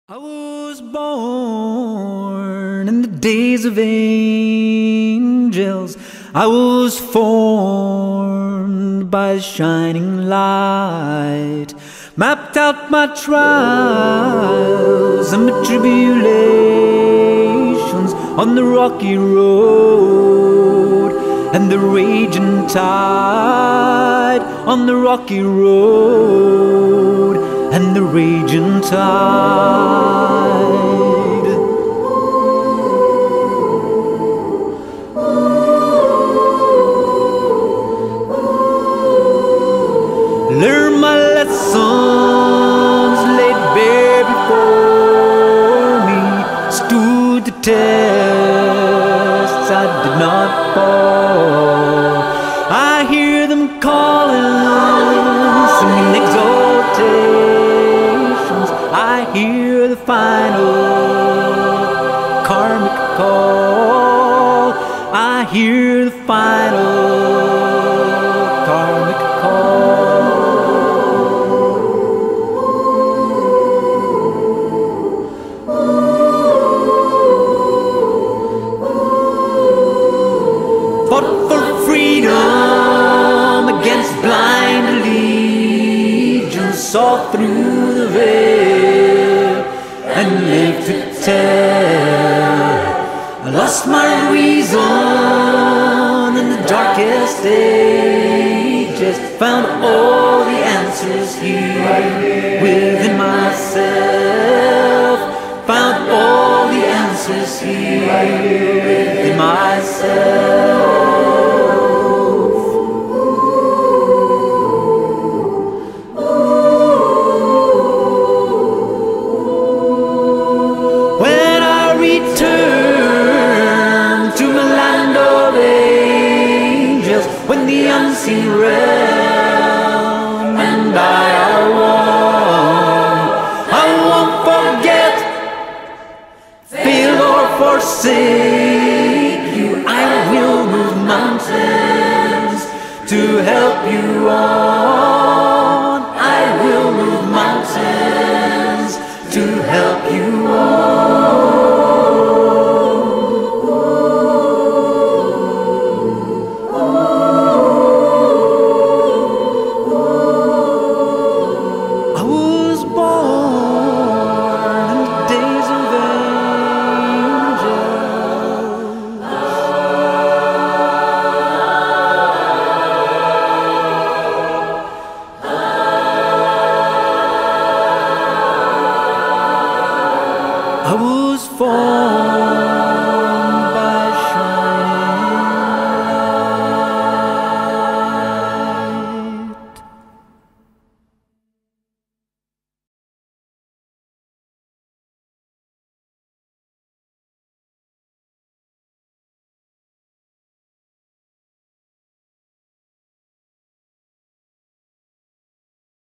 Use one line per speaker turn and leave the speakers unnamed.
I was born in the days of angels. I was formed by a shining light, mapped out my trials and my tribulations on the rocky road, and the raging tide on the rocky road, and the raging tide. Learn my lessons laid bare before me, stood the tests, I did not fall. I hear them calling, singing exaltations. I hear the final karmic call. I hear the final karmic call. Fought for freedom against blind allegiance, saw through the veil and lived to tell. I lost my reason in the darkest ages, found all the answers here within myself, found all the answers here within myself. When the unseen realm and I are one, I won't forget, fail or forsake you. I will move mountains to help you on.